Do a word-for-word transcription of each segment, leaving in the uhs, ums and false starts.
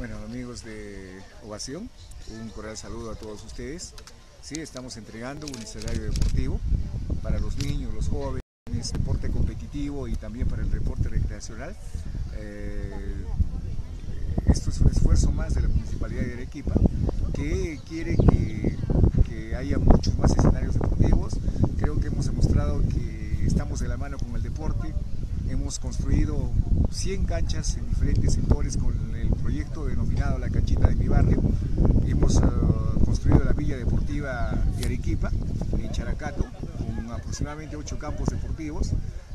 Bueno, amigos de Ovación, un cordial saludo a todos ustedes. Sí, estamos entregando un escenario deportivo para los niños, los jóvenes, deporte competitivo y también para el deporte recreacional. Eh, esto es un esfuerzo más de la Municipalidad de Arequipa, que quiere que, que haya muchos más escenarios deportivos. Creo que hemos demostrado que estamos de la mano con el deporte. Hemos construido cien canchas en diferentes sectores con el proyecto denominado La Canchita de mi Barrio. Hemos uh, construido la Villa Deportiva de Arequipa, en Characato, con aproximadamente ocho campos deportivos.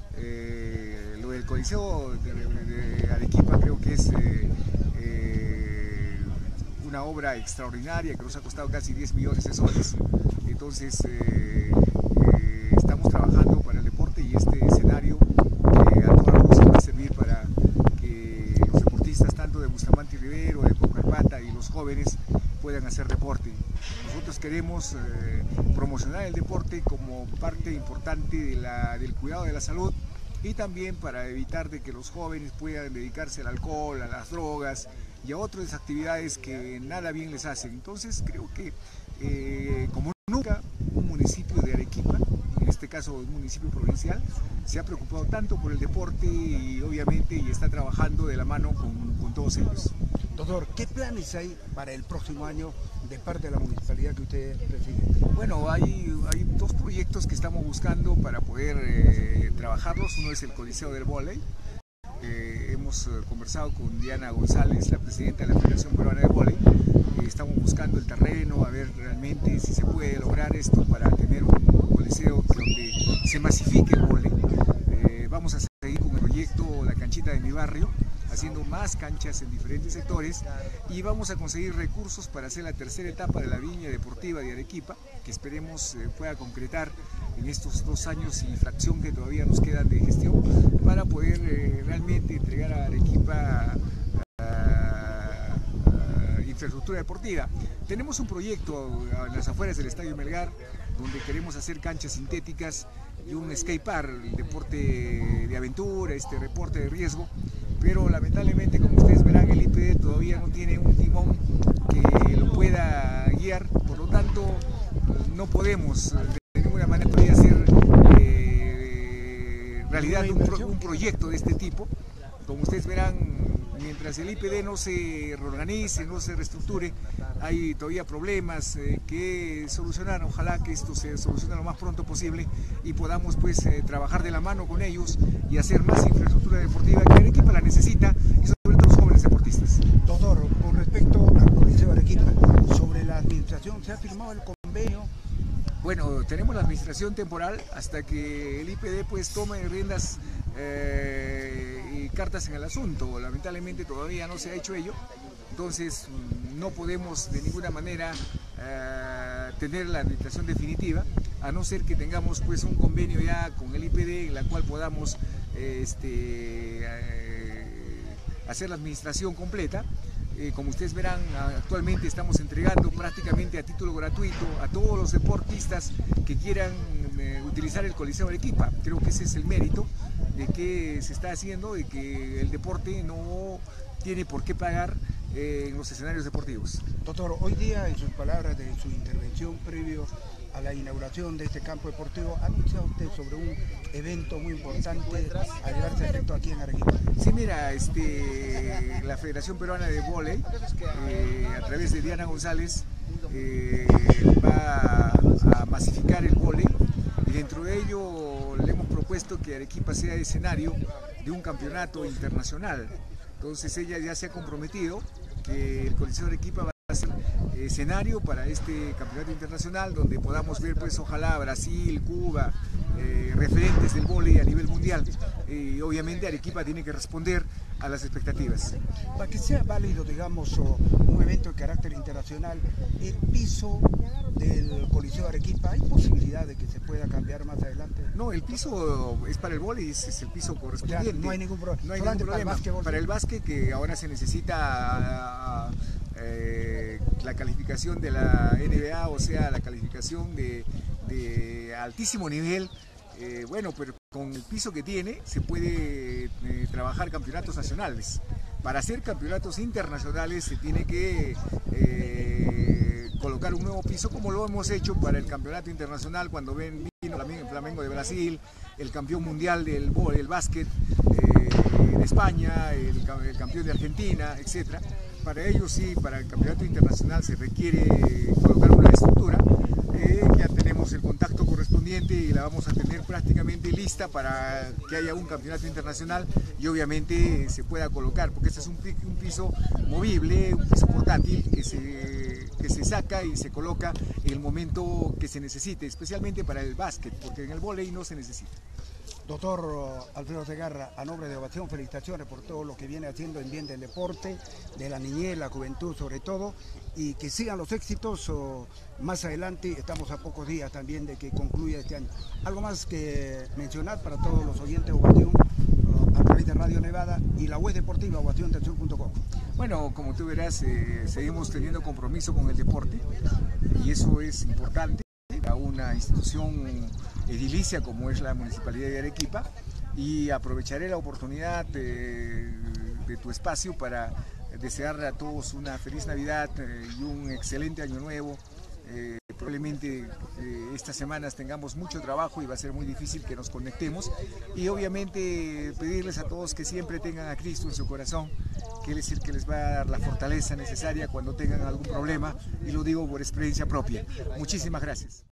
Eh, lo del Coliseo de, de, de Arequipa creo que es eh, eh, una obra extraordinaria que nos ha costado casi diez millones de soles. Entonces eh, eh, estamos trabajando para el deporte y este escenario eh, a todas luces va a servir para que los deportistas tanto de Bustamante y Rivero, de Pucarpata y los jóvenes puedan hacer deporte. Nosotros queremos eh, promocionar el deporte como parte importante de la, del cuidado de la salud y también para evitar de que los jóvenes puedan dedicarse al alcohol, a las drogas y a otras actividades que nada bien les hacen. Entonces creo que eh, como nunca un municipio de Arequipa, en este caso un municipio provincial, se ha preocupado tanto por el deporte y obviamente y está trabajando de la mano con, con todos ellos. Doctor, ¿qué planes hay para el próximo año de parte de la municipalidad que usted preside? Bueno, hay, hay dos proyectos que estamos buscando para poder eh, trabajarlos. Uno es el Coliseo del Vóley. Eh, hemos eh, conversado con Diana González, la presidenta de la Federación Peruana de Vóley. Eh, estamos buscando el terreno, a ver realmente si se puede lograr esto para tener un, un coliseo donde se masifique el vóley. Eh, vamos a seguir con el proyecto La Canchita de mi Barrio, haciendo más canchas en diferentes sectores, y vamos a conseguir recursos para hacer la tercera etapa de la Villa Deportiva de Arequipa, que esperemos eh, pueda concretar en estos dos años y fracción que todavía nos quedan de gestión, para poder eh, realmente entregar a Arequipa a, a, a infraestructura deportiva. Tenemos un proyecto en las afueras del Estadio Melgar, donde queremos hacer canchas sintéticas y un skatepark, el deporte de aventura, este deporte de riesgo, pero lamentablemente, como ustedes verán, el I P D todavía no tiene un timón que lo pueda guiar, por lo tanto no podemos de ninguna manera poder hacer eh, realidad un, pro, un proyecto de este tipo. Como ustedes verán, mientras el I P D no se reorganice, no se reestructure, hay todavía problemas eh, que solucionar. Ojalá que esto se solucione lo más pronto posible y podamos pues eh, trabajar de la mano con ellos y hacer más infraestructura deportiva que Arequipa la necesita, y sobre todo los jóvenes deportistas. Doctor, con respecto al Coliseo de Arequipa, sobre la administración, ¿se ha firmado el convenio? Bueno, tenemos la administración temporal hasta que el I P D pues tome riendas eh, y cartas en el asunto. Lamentablemente todavía no se ha hecho ello, entonces no podemos de ninguna manera eh, tener la administración definitiva, a no ser que tengamos pues un convenio ya con el I P D en la cual podamos eh, este, eh, hacer la administración completa. Eh, como ustedes verán, actualmente estamos entregando prácticamente a título gratuito a todos los deportistas que quieran eh, utilizar el Coliseo de Arequipa. Creo que ese es el mérito de que se está haciendo, de que el deporte no tiene por qué pagar eh, en los escenarios deportivos. Doctor, hoy día, en sus palabras de su intervención previo a la inauguración de este campo deportivo, ha anunciado usted sobre un evento muy importante a llevarse a efecto aquí en Arequipa. Sí, mira, este, la Federación Peruana de Vóley, eh, a través de Diana González, eh, va a masificar el vóley, y dentro de ello le hemos propuesto que Arequipa sea escenario de un campeonato internacional. Entonces ella ya se ha comprometido que el Coliseo de Arequipa va a ser escenario para este campeonato internacional, donde podamos ver pues ojalá Brasil, Cuba, eh, referentes del vóley a nivel mundial, y obviamente Arequipa tiene que responder a las expectativas. Para que sea válido, digamos, un evento de carácter internacional, el piso del Coliseo de Arequipa, ¿hay posibilidad de que se pueda cambiar más adelante? No, el piso es para el vóley, es el piso correspondiente. O sea, no hay ningún, pro no hay ningún problema. Para el, para el básquet, que ahora se necesita eh, la calificación de la N B A, o sea, la calificación de, de altísimo nivel. Eh, bueno, pero con el piso que tiene se puede eh, trabajar campeonatos nacionales. para hacer campeonatos internacionales se tiene que eh, colocar un nuevo piso, como lo hemos hecho para el campeonato internacional cuando ven, vino el Flamengo de Brasil, el campeón mundial del, del básquet eh, de España, el, el campeón de Argentina, etcétera. Para ello sí, para el campeonato internacional se requiere colocar una estructura. Eh, ya tenemos el contacto correspondiente y la vamos a tener prácticamente lista para que haya un campeonato internacional y obviamente se pueda colocar, porque este es un, un piso movible, un piso portátil que se, que se saca y se coloca en el momento que se necesite, especialmente para el básquet, porque en el vóley no se necesita. Doctor Alfredo Segarra, a nombre de Ovación, felicitaciones por todo lo que viene haciendo en bien del deporte, de la niñez, la juventud sobre todo, y que sigan los éxitos o más adelante. Estamos a pocos días también de que concluya este año. ¿Algo más que mencionar para todos los oyentes de Ovación a través de Radio Nevada y la web deportiva ovación del sur punto com? Bueno, como tú verás, eh, seguimos teniendo compromiso con el deporte y eso es importante. A una institución edilicia como es la Municipalidad de Arequipa, y aprovecharé la oportunidad de, de tu espacio para desear a todos una feliz Navidad eh, y un excelente año nuevo. Eh, probablemente eh, estas semanas tengamos mucho trabajo y va a ser muy difícil que nos conectemos, y obviamente pedirles a todos que siempre tengan a Cristo en su corazón, que Él es el que les va a dar la fortaleza necesaria cuando tengan algún problema, y lo digo por experiencia propia. Muchísimas gracias.